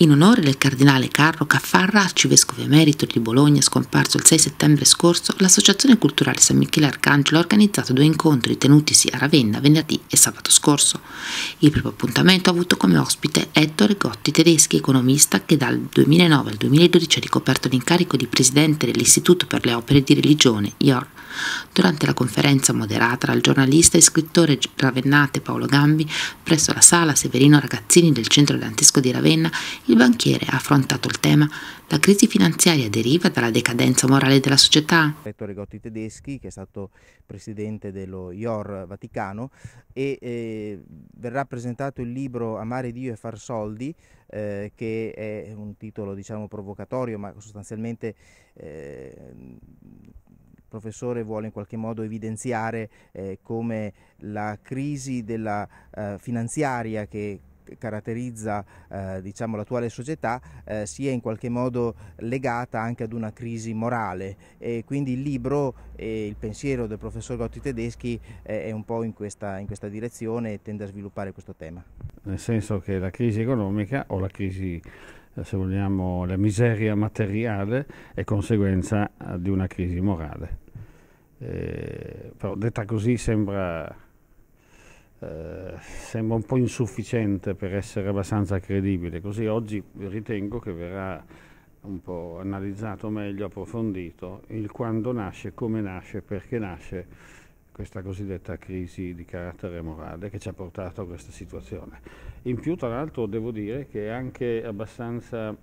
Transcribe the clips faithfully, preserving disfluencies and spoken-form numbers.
In onore del cardinale Carlo Caffarra, arcivescovo emerito di Bologna, scomparso il sei settembre scorso, l'Associazione Culturale San Michele Arcangelo ha organizzato due incontri tenutisi a Ravenna venerdì e sabato scorso. Il primo appuntamento ha avuto come ospite Ettore Gotti Tedeschi, economista che dal duemilanove al duemiladodici ha ricoperto l'incarico di presidente dell'Istituto per le Opere di Religione, I O R. Durante la conferenza moderata dal giornalista e scrittore ravennate Paolo Gambi, presso la sala Severino Ragazzini del Centro Dantesco di Ravenna, il banchiere ha affrontato il tema: la crisi finanziaria deriva dalla decadenza morale della società. Ettore Gotti Tedeschi, che è stato presidente dello I O R Vaticano, e eh, verrà presentato il libro Amare Dio e far soldi, eh, che è un titolo, diciamo, provocatorio, ma sostanzialmente eh, il professore vuole in qualche modo evidenziare eh, come la crisi della eh, finanziaria che caratterizza eh, diciamo, l'attuale società eh, sia in qualche modo legata anche ad una crisi morale, e quindi il libro e il pensiero del professor Gotti Tedeschi eh, è un po' in questa, in questa direzione e tende a sviluppare questo tema. Nel senso che la crisi economica o la crisi, se vogliamo, la miseria materiale è conseguenza di una crisi morale. Eh, però detta così sembra Uh, sembra un po' insufficiente per essere abbastanza credibile, così oggi ritengo che verrà un po' analizzato meglio, approfondito il quando nasce, come nasce, perché nasce questa cosiddetta crisi di carattere morale che ci ha portato a questa situazione. In più, tra l'altro, devo dire che è anche abbastanza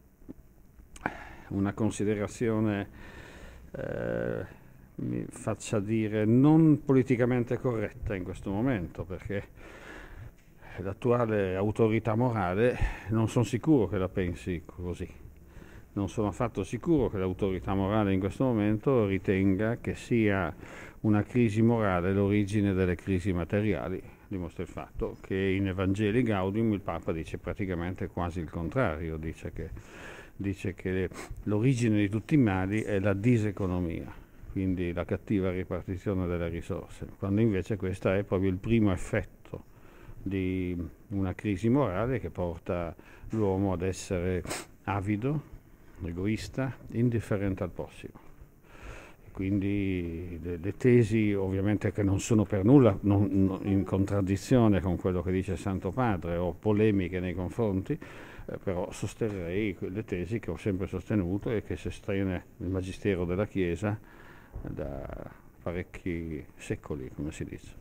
una considerazione uh, mi faccia dire non politicamente corretta in questo momento, perché l'attuale autorità morale non sono sicuro che la pensi così. Non sono affatto sicuro che l'autorità morale in questo momento ritenga che sia una crisi morale l'origine delle crisi materiali. Dimostra il fatto che in Evangelii Gaudium il Papa dice praticamente quasi il contrario, dice che, dice che l'origine di tutti i mali è la diseconomia, quindi la cattiva ripartizione delle risorse, quando invece questo è proprio il primo effetto di una crisi morale che porta l'uomo ad essere avido, egoista, indifferente al prossimo. Quindi le, le tesi, ovviamente, che non sono per nulla non, non, in contraddizione con quello che dice il Santo Padre o polemiche nei confronti, eh, però sosterrei le tesi che ho sempre sostenuto e che sostiene il Magistero della Chiesa da parecchi secoli, come si dice.